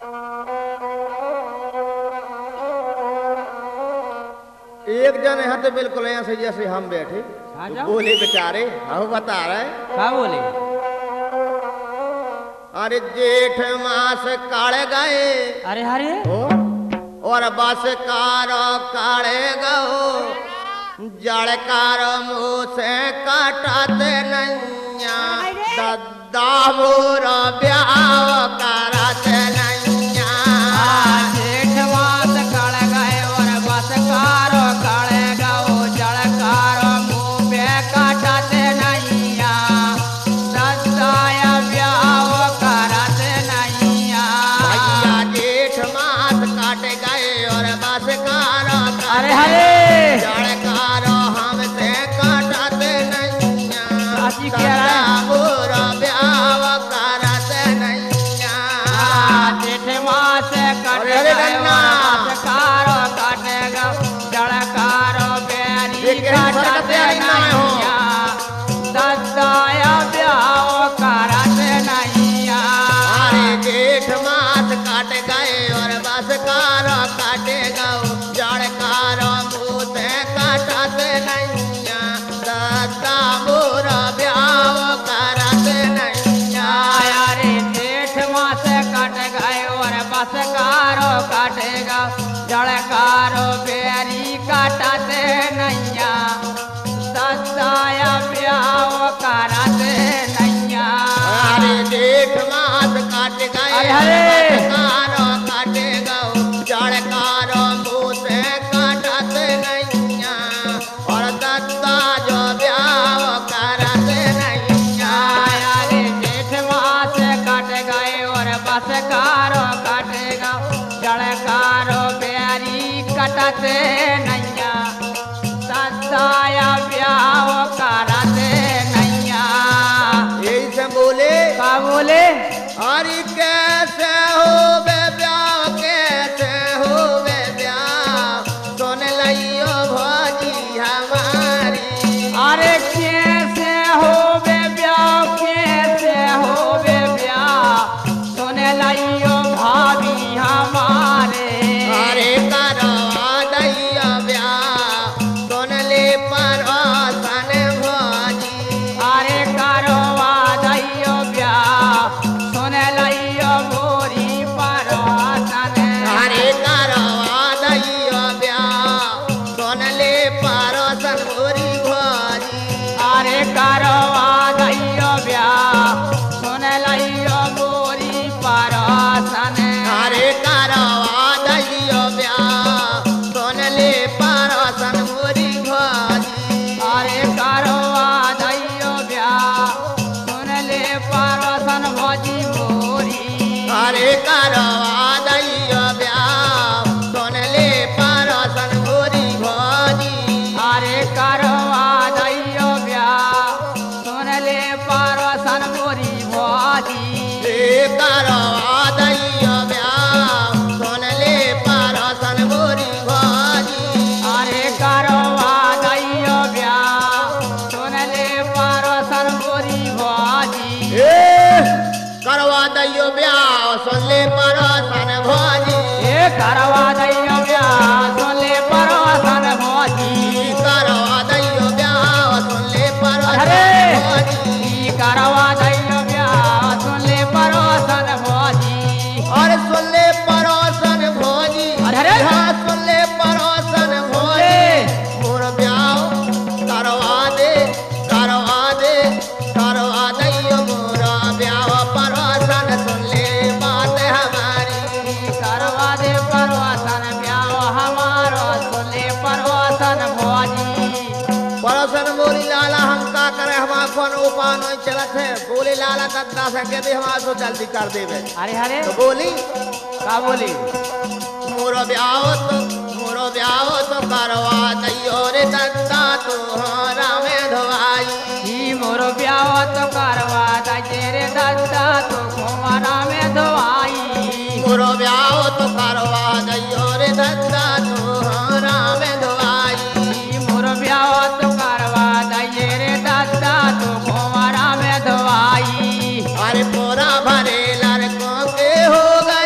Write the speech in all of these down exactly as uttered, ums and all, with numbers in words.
एक जन यहाँ तो बिल्कुल ऐसे जैसे हम बैठे बोले बेचारे हम बता रहे क्या बोले? अरे जेठ मास काढ़े गए अरे अरे ओ, और बस कारो काढ़े गो जड़कार मुँह से काटते नैया दद्दा मोरा ब्याह कराते नैया। जेठ मास काढ़ गए और बस कारो काढ़े गो जड़कार मुँह पे काटते नैया दद्दाया ब्याह करते नैया। भैया जेठ मास काट गए और बस कारो अरे अरे जड़कार हमसे काटते नैया अच्छी कह रहा है। मोरा ब्याह करते नैया। जेठ मास काटे अरे गए गन्ना। और बस कारो काटे गो जड़कारो बेरी ये कहीं फर्क काटते तैयारी ना हो। नैया दद्दाया ब्याह करते नैया। अरे जेठ मास काट गए और बस कारो काटे गो जड़कारो मुँह से काटते नैया दद्दा मोरा ब्याह करते नैया। रे जेठ मास काट गए और बस कारो काटेगा जड़कारो बेरी काटते नैया दद्दाया ब्याह करते नैया। अरे जेठ मास काट गए अरे अरे। कारो काटे गो जड़कारो मुँह से काटते नैया और दद्दा जो ब्याह करते नैया। रे जेठ मास काट गए और बस कारो काटेगा जड़कारो बेरी कटते नैया दद्दाया ब्याह करते नैया। यही से बोले का बोले? अरे कैसे हो बे ब्याह कैसे हो बे ब्याह सुन लियो भौजी हमारी। अरे कैसे हो बे ब्याह कैसे हो बे ब्याह सुन लाइयो भाभी हमारे। अरे करवा दैया ब्याह सुन ले परोसन भौजी। अरे करवा दैयो ब्याह सुन लाइयो मोरी परोसन। अरे करवा दैया ब्याह सुन ले परोसन भोरी भौजी। अरे करवा दैयो ब्याह सुन लाइयो मोरी परोसन। अरे करवा दैया ब्याह सुन ले परोसन भोरी भौजी। अरे करवा दैयो ब्याह सुन ले परोसन भौजी मोरी। अरे करवा दैया ब्याह सुन ले परोसन भोरी भौजी। अरे करवा दैयो ब्याह सुन ले परोसन मोरी भौजी। ए करवा दैया ब्याह सुन ले परोसन भोरी भौजी। अरे करवा दैयो ब्याह सुन ले परोसन मोरी भौजी। ए करवा दैयो ब्याह सुन ले परोसन भौजी। ए करवा दैयो ब्याह सुन ले परोसन भौजी। करवा दैयो ब्याह सुन ले परोसन अरे भौजी। करवा दैयो ब्याह सुन ले परोसन भौजी। और सुन ले परोसन भौजी। अरे अरे। हाँ, सुन ले परोसन भौजी। मोर ब्याह करवा दे करवा दे करवा दैयो मोरा ब्याह परोसन सुन ले बात हमारी। करवा दे परोसन ब्याह हमारो सुन ले परोसन भौजी। परोसन बोली लाला हम का करे हमारा कौन उपाय नहीं चलत है। बोले लाला दद्दा से कहते हमारा तो जल्दी कर देवे। अरे अरे तो बोली का बोली? मोरो ब्याह तो मोरो ब्याह तो करवा दैयो रे दद्दा तोहरा में धोआई। ही मोरो ब्याह तो करवा दे रे दद्दा तो कुमारा में धोआई। मोरो ब्याह तो करवा दैयो रे दद्दा तोहरा में धोआई। मोरो ब्याह तो करवा दे रे दद्दा तो कुमारा में धोआई। अरे पोरा भरे लड़कों के हो गए बोरा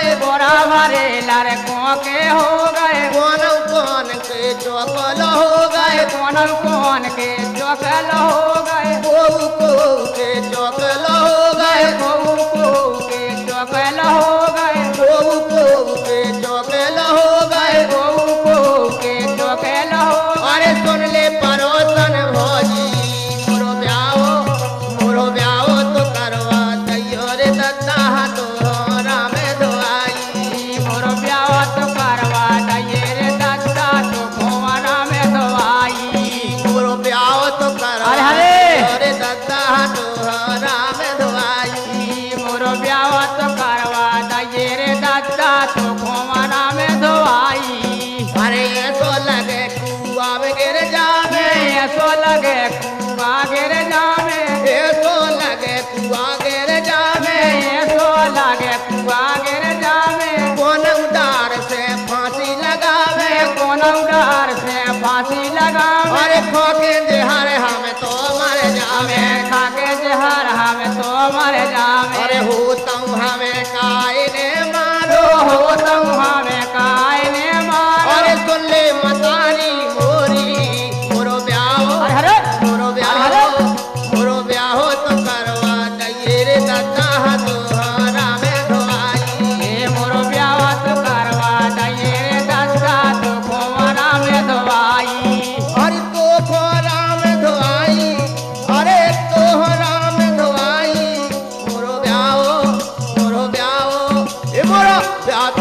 भरे लड़कों के हो गए कौन कौन के चौकल हो गए कौन कौन के चौकल हो गए को को के चौकल हो गए को को के चौकल हो गए को को के चौकल हो गए को को के चौकल हो अरे सुन ले परोसन भौजी मोरो ब्याहो मोरो ब्याहो तो करवा दैयो रे दत्ता तोहरा में दुआई मोरो ब्याह तो करवा दइए रे दत्ता तो भुवना में दवाई मोरो ब्याहो तो करवा अरे हरे। दैयो रे दत्ता तोहरा में दुआई मोरो ब्याह तो करवा दइए रे दत्ता तो भुवना में दवाई अरे ये तो लगे कुआ में गिर जावे ऐसो लगे कुआ गिर जावे ये तो लगे कुआ गिर जावे ऐसो लगे कुआ गिर जावे कौन उडार से फांसी लगावे कौन डर से फांसी लगावे अरे खोके देहारे हमें तो मर जावे हमें खाके जहर हमें तो मर जावे अरे होतम हमें काहे ने मारो हो तुम हमें कायने मारो अरे सुन ले मतारी मोरी मोरो ब्याहो अरे हरे मोरो ब्याहो मोरो ब्याहो तो करवा दैये रे दत्ता तोहरा में दुआई ए मोरो ब्याह तो करवा दइए रे दत्ता तो भुवना में दवाई अरे तो खोरा में धोआई अरे तोहरा में धोआई मोरो ब्याहो मोरो ब्याहो ए मोरो ब्याह